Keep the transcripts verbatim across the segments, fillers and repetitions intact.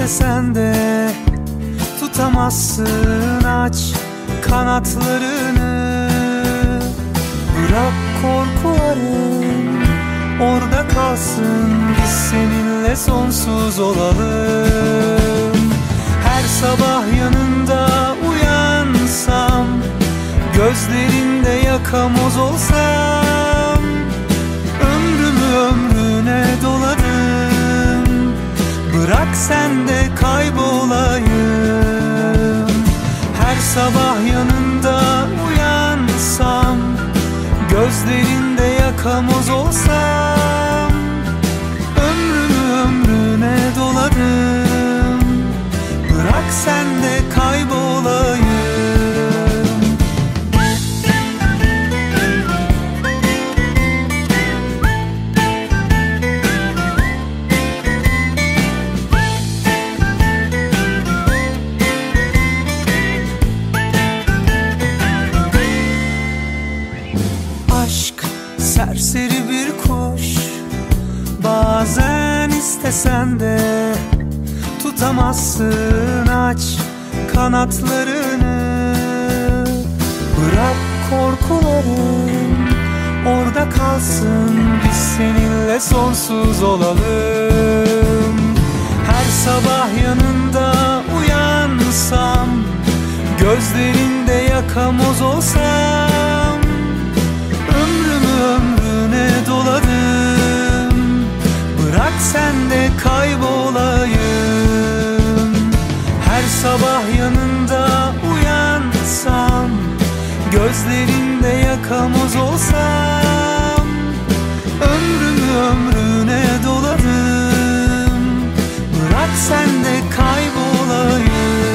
istesen de tutamazsın, aç kanatlarını. Bırak korkuların orada kalsın, biz seninle sonsuz olalım. Her sabah yanında uyansam, gözlerinde yakamoz olsam, ömrümü ömrüne dolarım. Bırak sen de kaybolayım. Her sabah yanında uyansam, gözlerinde yakamoz olsam, ömrümü ömrüne dolarım. Bırak sen de kaybolayım. Aşk serseri bir kuş, bazen istesen de tutamazsın, aç kanatlarını. Bırak korkuların orada kalsın, biz seninle sonsuz olalım. Her sabah yanında uyansam, gözlerinde yakamoz olsam, ömrümü ömrüne dolarım. Bırak sen de kaybolayım. Her sabah yanında uyansam, gözlerinde yakamoz olsam, ömrümü ömrüne dolarım. Bırak sen de kaybolayım.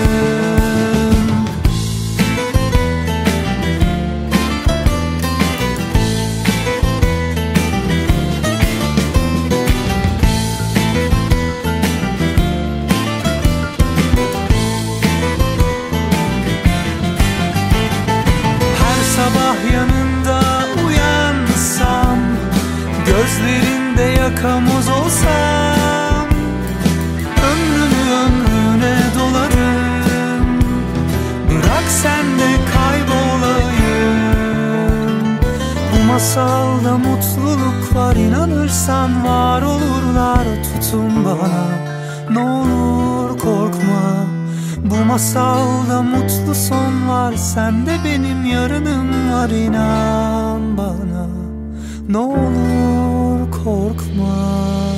Sabah yanında uyansam, gözlerinde yakamoz olsam, ömrümü ömrüne dolarım. Bırak sen de kaybolayım. Bu masalda mutluluk var, inanırsan var olurlar. Tutun bana, ne olur korkma. Bu masalda mutlu son var, sen de benim yarınım var, inan bana. Ne olur korkma.